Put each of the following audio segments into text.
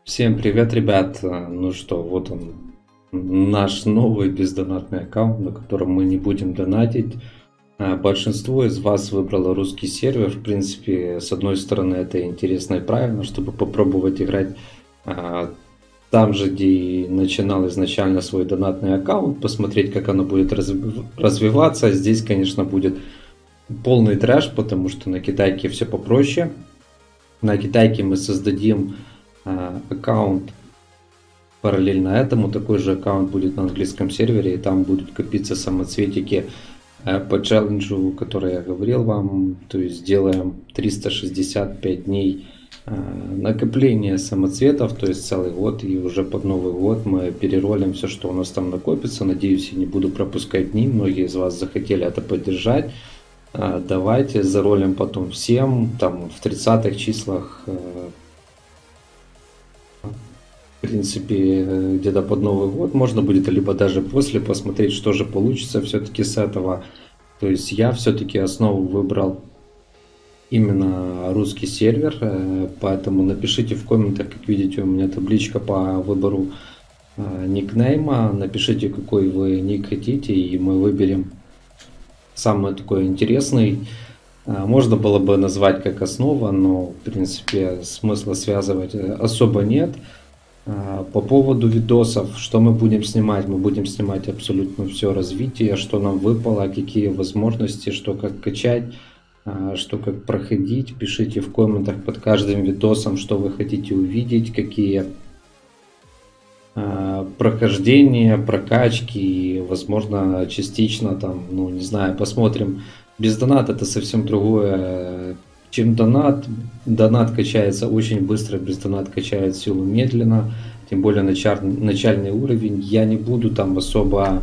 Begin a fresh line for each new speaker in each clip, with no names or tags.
Всем привет, ребят! Ну что, вот он, наш новый бездонатный аккаунт, на котором мы не будем донатить. Большинство из вас выбрало русский сервер. В принципе, с одной стороны, это интересно и правильно, чтобы попробовать играть там же, где и начинал изначально свой донатный аккаунт, посмотреть, как оно будет развиваться. Здесь, конечно, будет полный трэш, потому что на китайке все попроще. На китайке мы создадим аккаунт параллельно этому. Такой же аккаунт будет на английском сервере, и там будут копиться самоцветики по челленджу, который я говорил вам. То есть сделаем 365 дней накопления самоцветов, то есть целый год, и уже под Новый год мы переролим все, что у нас там накопится. Надеюсь, я не буду пропускать дни. Многие из вас захотели это поддержать. Давайте заролим потом всем, там в 30-х числах, в принципе, где-то под Новый год можно будет, либо даже после, посмотреть, что же получится все-таки с этого. То есть я все-таки основу выбрал именно русский сервер, поэтому напишите в комментах, как видите, у меня табличка по выбору никнейма, напишите, какой вы ник хотите, и мы выберем самый такой интересный. Можно было бы назвать как основа, но в принципе смысла связывать особо нет. По поводу видосов, что мы будем снимать? Мы будем снимать абсолютно все развитие, что нам выпало, какие возможности, что как качать, что как проходить. Пишите в комментах под каждым видосом, что вы хотите увидеть, какие прохождения, прокачки, возможно, частично там, ну не знаю, посмотрим. Без доната это совсем другое, чем донат. Донат качается очень быстро, без донат качает силу медленно, тем более начальный уровень. Я не буду там особо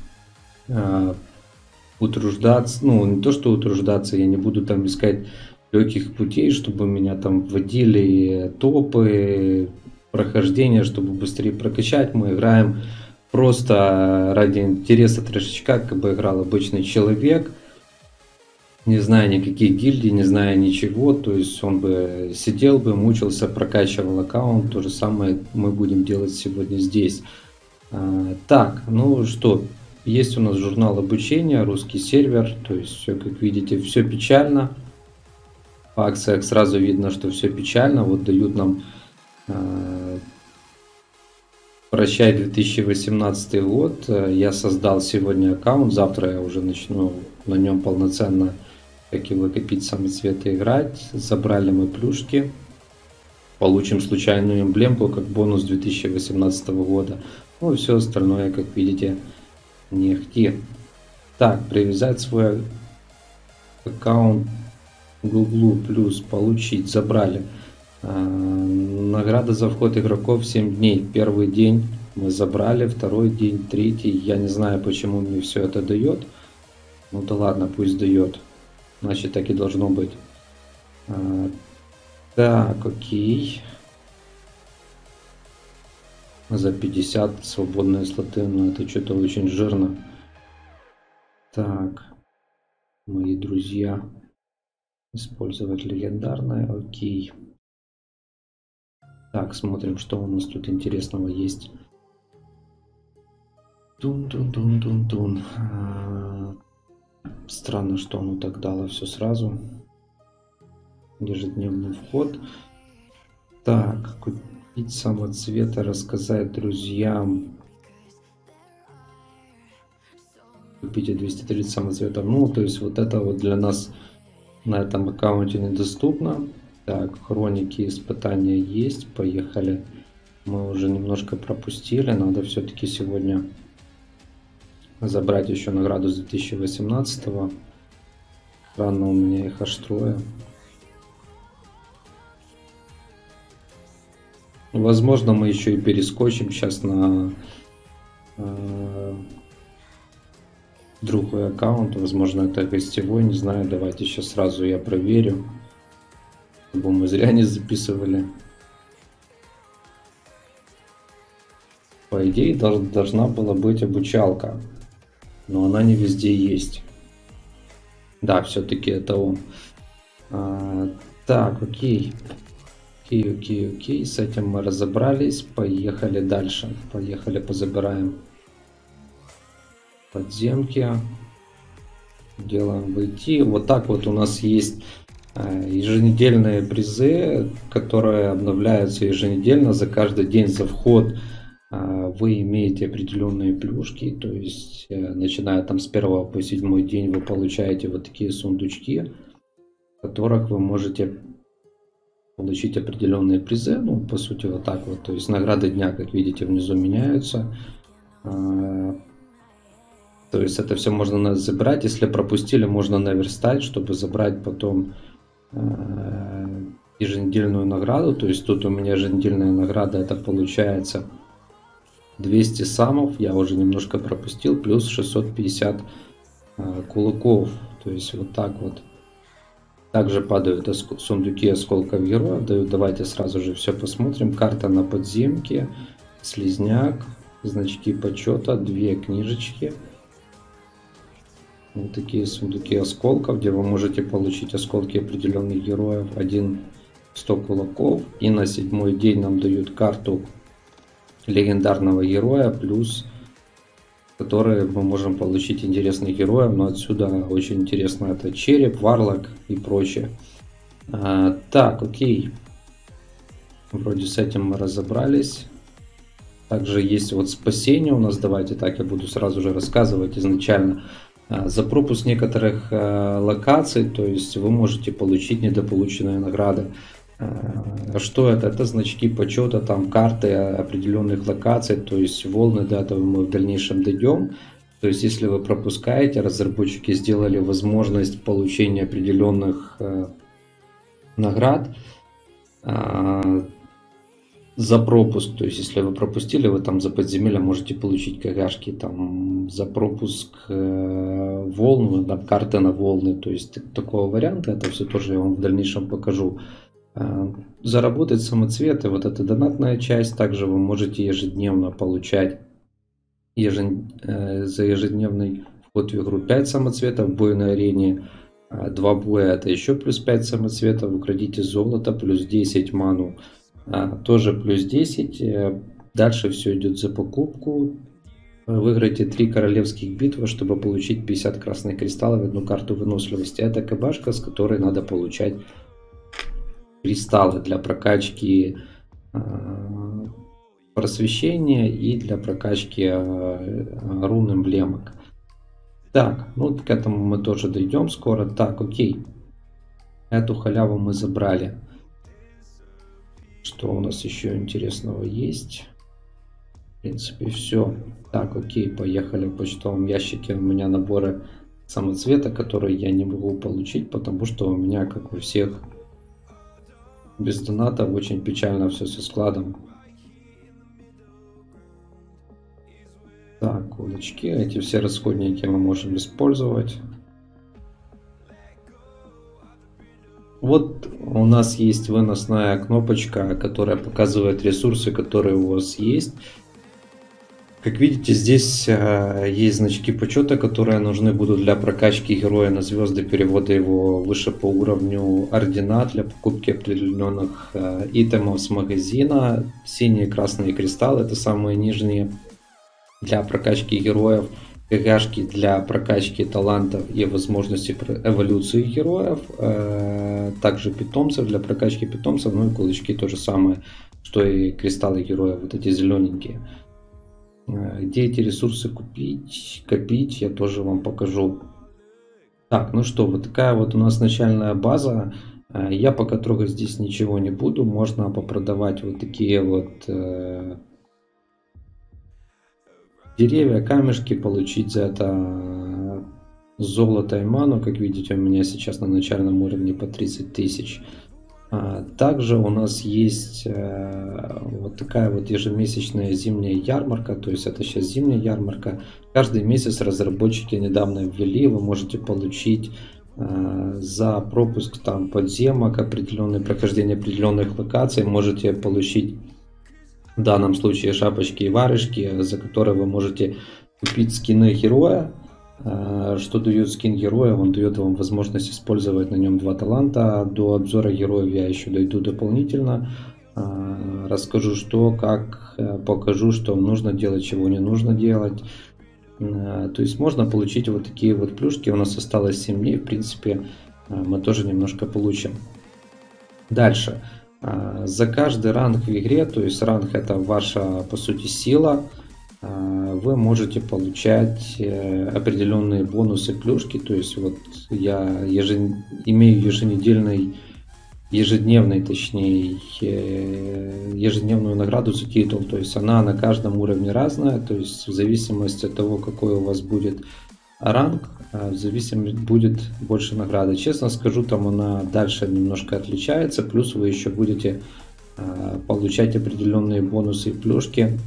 утруждаться, ну не то что утруждаться, я не буду там искать легких путей, чтобы меня там вводили топы, прохождения, чтобы быстрее прокачать. Мы играем просто ради интереса трешечка, как бы играл обычный человек, не зная никаких гильдий, не зная ничего. То есть он бы сидел бы, мучился, прокачивал аккаунт. То же самое мы будем делать сегодня здесь. Так, ну что, есть у нас журнал обучения, русский сервер. То есть все, как видите, все печально. По акциях сразу видно, что все печально. Вот дают нам прощай 2018 год. Я создал сегодня аккаунт, завтра я уже начну на нем полноценно, как и выкопить самоцветы, играть. Забрали мы плюшки, получим случайную эмблемку как бонус 2018 года. Ну и все остальное, как видите, не ахти. Так, привязать свой аккаунт Google плюс, получить, забрали. Награда за вход игроков 7 дней. Первый день мы забрали, второй день, третий. Я не знаю, почему мне все это дает. Ну да ладно, пусть дает. Значит, так и должно быть. Так, окей. За 50 свободные слоты, но это что-то очень жирно. Так, мои друзья. Использовать легендарное, окей. Так, смотрим, что у нас тут интересного есть. Тун-тун-тун-тун-тун. Странно, что оно так дало все сразу. Ежедневный вход. Так, купить самоцветы, рассказать друзьям. Купите 230 самоцветов. Ну, то есть вот это вот для нас на этом аккаунте недоступно. Так, хроники испытания есть, поехали. Мы уже немножко пропустили, надо все-таки сегодня забрать еще награду с 2018. Странно, у меня их аж трое. Возможно, мы еще и перескочим сейчас на другой аккаунт. Возможно, это гостевой, не знаю. Давайте сейчас сразу я проверю, чтобы мы зря не записывали. По идее, должна была быть обучалка, но она не везде есть. Да, все-таки это он. Так, окей. Окей, с этим мы разобрались. Поехали дальше. Поехали, позабираем подземки. Делаем войти. Вот так вот у нас есть еженедельные призы, которые обновляются еженедельно. За каждый день за вход вы имеете определенные плюшки. То есть, начиная там с 1 по 7 день, вы получаете вот такие сундучки, в которых вы можете получить определенные призы. Ну, по сути, вот так вот. То есть, награды дня, как видите, внизу меняются. То есть, это все можно забирать. Если пропустили, можно наверстать, чтобы забрать потом еженедельную награду. То есть, тут у меня еженедельная награда, это получается 200 самов, я уже немножко пропустил, плюс 650 кулаков. То есть, вот так вот. Также падают сундуки осколков героев. Давайте сразу же все посмотрим. Карта на подземке, слизняк, значки почета, 2 книжечки. Вот такие сундуки осколков, где вы можете получить осколки определенных героев. 100 кулаков. И на 7-й день нам дают карту легендарного героя, плюс которые мы можем получить интересных героев. Но отсюда очень интересно это череп, варлок и прочее. Так, окей. Вроде с этим мы разобрались. Также есть вот спасение у нас. Давайте так, я буду сразу же рассказывать изначально. За пропуск некоторых локаций, то есть вы можете получить недополученные награды. Что это? Это значки почета, там карты определенных локаций, то есть волны, до этого мы в дальнейшем дойдем. То есть если вы пропускаете, разработчики сделали возможность получения определенных наград за пропуск. То есть если вы пропустили, вы там за подземелье можете получить кагашки, там за пропуск волн, там, карты на волны. То есть такого варианта, это все тоже я вам в дальнейшем покажу. Заработать самоцветы, вот эта донатная часть. Также вы можете ежедневно получать за ежедневный вход в игру 5 самоцветов, бой на арене 2 боя, это еще плюс 5 самоцветов. Украдите золото, плюс 10 ману, тоже плюс 10. Дальше все идет за покупку. Выиграйте 3 королевских битвы, чтобы получить 50 красных кристаллов, 1 карту выносливости. Это кабашка, с которой надо получать кристаллы для прокачки просвещения и для прокачки рун эмблемок. Так, ну к этому мы тоже дойдем скоро. Так, окей. Эту халяву мы забрали. Что у нас еще интересного есть? В принципе, все. Так, окей, поехали в почтовом ящике. У меня наборы самоцвета, которые я не могу получить, потому что у меня, как у всех, без донатов очень печально все со складом. Так, кулачки. Эти все расходники мы можем использовать. Вот у нас есть выносная кнопочка, которая показывает ресурсы, которые у вас есть. Как видите, здесь есть значки почета, которые нужны будут для прокачки героя на звезды, перевода его выше по уровню ордена, для покупки определенных итемов с магазина. Синие и красные кристаллы, это самые нижние, для прокачки героев. ГГшки для прокачки талантов и возможности эволюции героев. Также питомцев для прокачки питомцев. Ну и кулачки то же самое, что и кристаллы героев, вот эти зелененькие. Где эти ресурсы купить, копить, я тоже вам покажу. Так, ну что, вот такая вот у нас начальная база. Я пока трогать здесь ничего не буду. Можно попродавать вот такие вот деревья, камешки, получить за это золото и ману. Как видите, у меня сейчас на начальном уровне по 30 тысяч. Также у нас есть вот такая вот ежемесячная зимняя ярмарка, то есть это сейчас зимняя ярмарка. Каждый месяц разработчики недавно ввели, вы можете получить за пропуск там подземок, определенное прохождение определенных локаций, можете получить в данном случае шапочки и варежки, за которые вы можете купить скины героя, что дает скин героя. Он дает вам возможность использовать на нем 2 таланта. До обзора героев я еще дойду дополнительно. Расскажу, что, как, покажу, что нужно делать, чего не нужно делать. То есть можно получить вот такие вот плюшки. У нас осталось 7 дней, в принципе, мы тоже немножко получим. Дальше. За каждый ранг в игре, то есть ранг это ваша, по сути, сила, вы можете получать определенные бонусы, плюшки. То есть вот я имею ежедневную награду за титул. То есть она на каждом уровне разная. То есть в зависимости от того, какой у вас будет ранг, в зависимости будет больше награды. Честно скажу, там она дальше немножко отличается. Плюс вы еще будете получать определенные бонусы и плюшки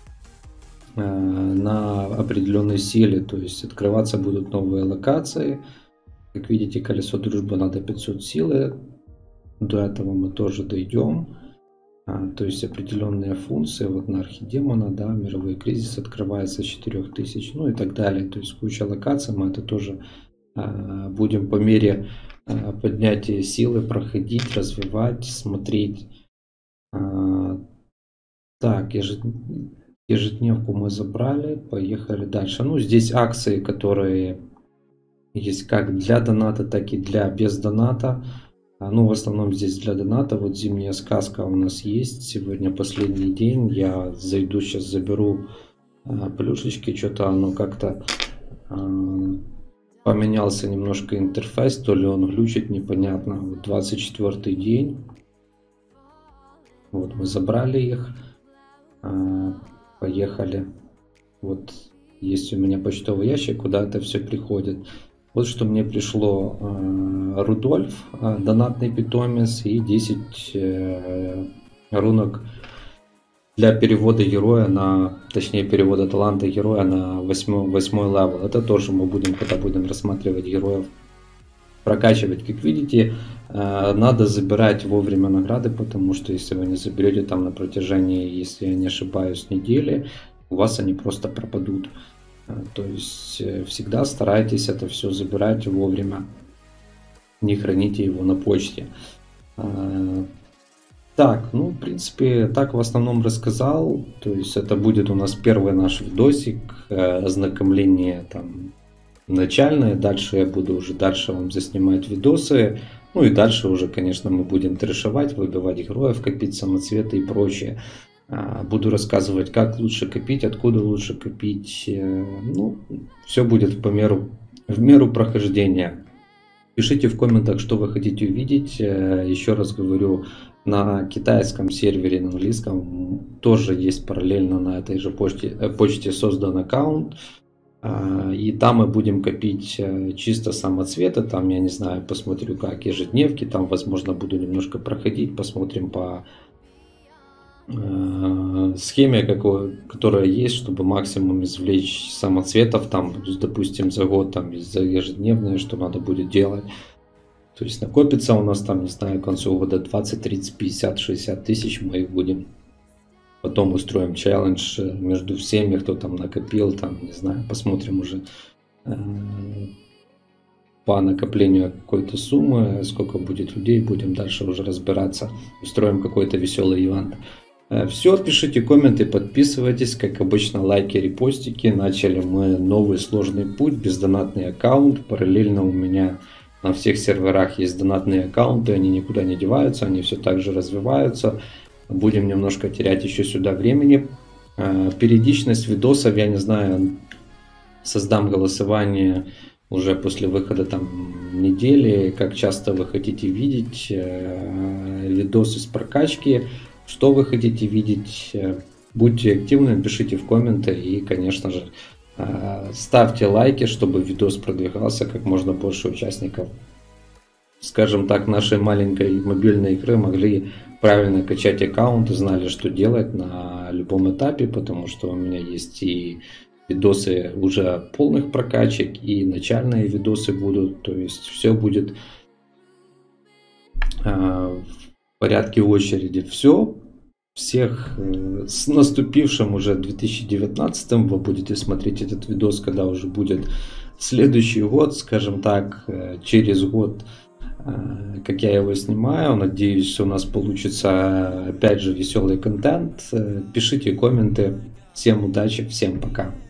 на определенной силе. То есть открываться будут новые локации. Как видите, колесо дружбы надо 500 силы. До этого мы тоже дойдем. То есть определенные функции. Вот на архидемона, да, мировой кризис открывается с 4000, ну и так далее. То есть куча локаций. Мы это тоже будем по мере поднятия силы проходить, развивать, смотреть. Так, ежедневку мы забрали. Поехали дальше. Ну, здесь акции, которые есть как для доната, так и для без доната. Ну, в основном здесь для доната. Вот зимняя сказка у нас есть. Сегодня последний день. Я зайду, сейчас заберу плюшечки. Что-то оно как-то поменялся немножко интерфейс. То ли он глючит, непонятно. Вот 24 день. Вот мы забрали их. Поехали. Вот есть у меня почтовый ящик, куда это все приходит. Вот что мне пришло: Рудольф, донатный питомец, и 10 рунок для перевода героя точнее перевода таланта героя на 8 левел. Это тоже мы будем, когда будем рассматривать героев, прокачивать. Как видите, надо забирать вовремя награды, потому что если вы не заберете там на протяжении, если я не ошибаюсь, недели, у вас они просто пропадут. То есть всегда старайтесь это все забирать вовремя, не храните его на почте. Так, ну, в принципе, так в основном рассказал. То есть это будет у нас первый наш видосик, ознакомление там начальное. Дальше я буду уже вам заснимать видосы. Ну и дальше уже, конечно, мы будем трэшевать, выбивать героев, копить самоцветы и прочее. Буду рассказывать, как лучше копить, откуда лучше копить. Ну, все будет в меру прохождения. Пишите в комментах, что вы хотите увидеть. Еще раз говорю, на китайском сервере, на английском тоже есть параллельно на этой же почте создан аккаунт. И там мы будем копить чисто самоцветы. Там, я не знаю, посмотрю, как ежедневки. Там, возможно, буду немножко проходить. Посмотрим по схеме, которая есть, чтобы максимум извлечь самоцветов. Там, допустим, за год, там, за ежедневные, что надо будет делать. То есть накопится у нас там, не знаю, к концу года 20, 30, 50, 60 тысяч. Мы их будем. Потом устроим челлендж между всеми, кто там накопил, там, не знаю, посмотрим уже по накоплению какой-то суммы, сколько будет людей, будем дальше уже разбираться, устроим какой-то веселый ивент. Все, пишите комменты, подписывайтесь, как обычно, лайки, репостики. Начали мы новый сложный путь, бездонатный аккаунт. Параллельно у меня на всех серверах есть донатные аккаунты, они никуда не деваются, они все так же развиваются. Будем немножко терять еще сюда времени. Периодичность видосов, я не знаю, создам голосование уже после выхода там недели, как часто вы хотите видеть видосы с прокачки, что вы хотите видеть. Будьте активны, пишите в комменты и, конечно же, ставьте лайки, чтобы видос продвигался, как можно больше участников, скажем так, нашей маленькой мобильной игры могли правильно качать аккаунт и знали, что делать на любом этапе, потому что у меня есть и видосы уже полных прокачек, и начальные видосы будут, то есть все будет в порядке очереди. Всех с наступившим уже 2019, вы будете смотреть этот видос, когда уже будет следующий год, скажем так, через год, как я его снимаю. Надеюсь, у нас получится опять же веселый контент. Пишите комменты. Всем удачи, всем пока.